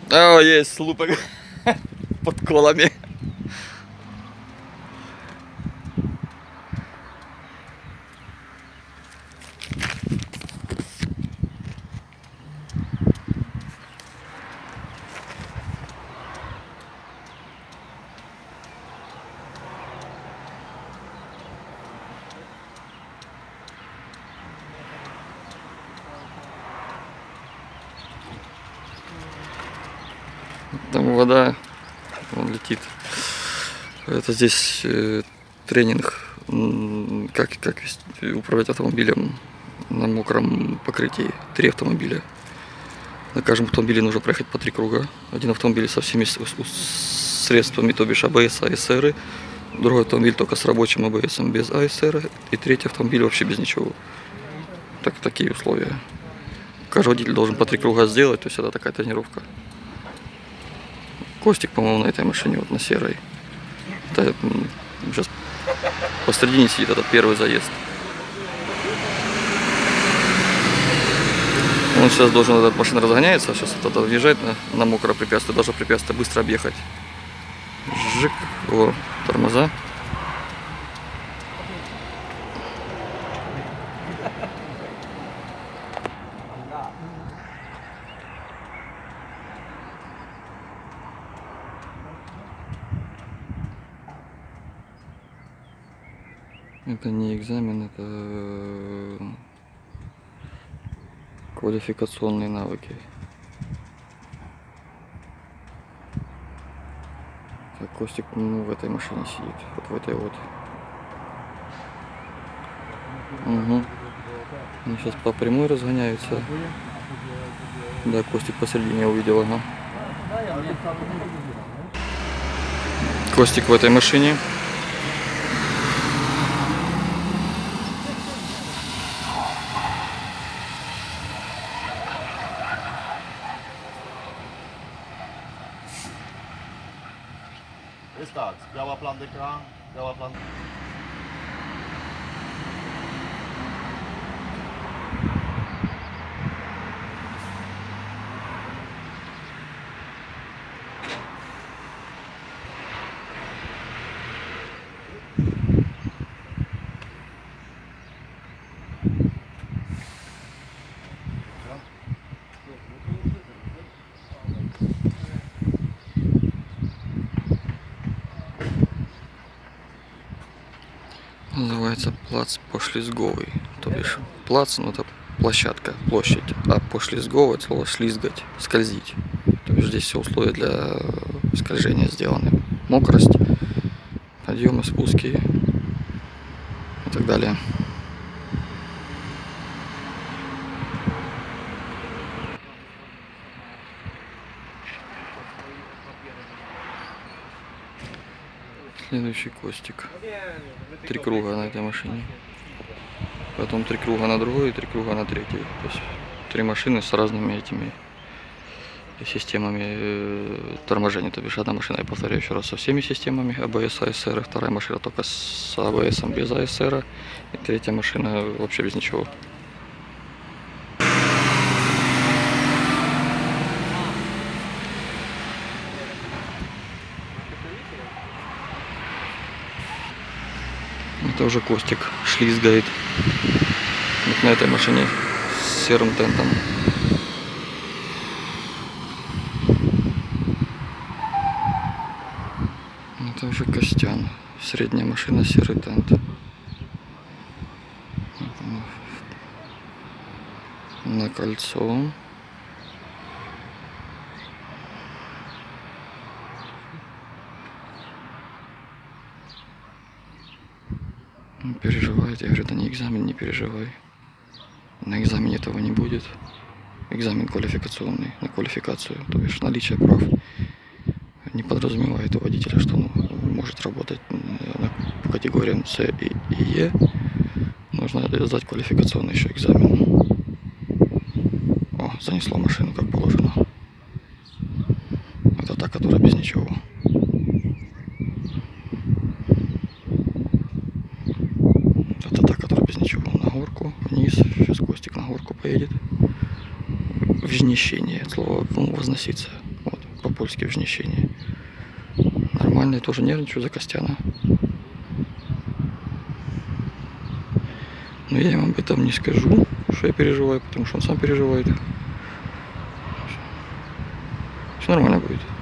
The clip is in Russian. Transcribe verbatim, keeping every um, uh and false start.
О, есть слупок под колами. Там вода, он летит. Это здесь э, тренинг, как, как управлять автомобилем на мокром покрытии. Три автомобиля. На каждом автомобиле нужно проехать по три круга. Один автомобиль со всеми средствами, то бишь АБС, АСР. Другой автомобиль только с рабочим АБС, без АСР. И третий автомобиль вообще без ничего. Так, такие условия. Каждый водитель должен по три круга сделать, то есть это такая тренировка. Костик, по-моему, на этой машине, вот на серой. Это, сейчас посередине сидит этот первый заезд. Он сейчас должен, эта машина разгоняется, сейчас это въезжает на, на мокрое препятствие, должно препятствие быстро объехать. Жик, о, тормоза. Это не экзамен, это квалификационные навыки. Так, Костик, ну, в этой машине сидит, вот в этой вот. Угу. Они сейчас по прямой разгоняются. Да, Костик посередине увидел, ага. Костик в этой машине. Start. Biała plan d'écran, biała plan. Называется плац Пошлизговый. То бишь плац, ну это площадка, площадь. А пошлизговый — это слово шлизгать, скользить. То бишь здесь все условия для скольжения сделаны. Мокрость, подъемы, спуски и так далее. Следующий Костик. Три круга на этой машине. Потом три круга на другой и три круга на третьей. То есть три машины с разными этими системами торможения. То бишь одна машина, я повторяю еще раз, со всеми системами АБС, АСР. Вторая машина только с АБС, без АСР. И третья машина вообще без ничего. Это уже Костик шлизгает вот на этой машине с серым тентом. Это уже Костян. Средняя машина, серый тент. На кольцо. Не переживай, я говорю, это не экзамен, не переживай. На экзамене этого не будет. Экзамен квалификационный, на квалификацию. То есть наличие прав не подразумевает у водителя, что он может работать по категориям С и Е. Нужно сдать квалификационный еще экзамен. О, занесло машину как положено. Это та, которая без ничего. Это та, которая без ничего. На горку, вниз. Сейчас Костик на горку поедет. Взнесение, слово, ну, возноситься. Вот. по-польски внесение. Нормально, я тоже нервничаю за Костяна. Но я ему об этом не скажу, что я переживаю, потому что он сам переживает. Все нормально будет.